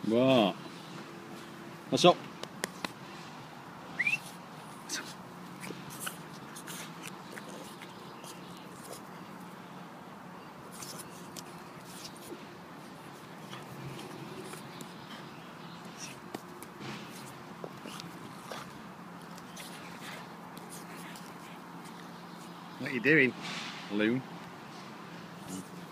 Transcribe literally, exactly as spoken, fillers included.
What? What's up? What are you doing, loon?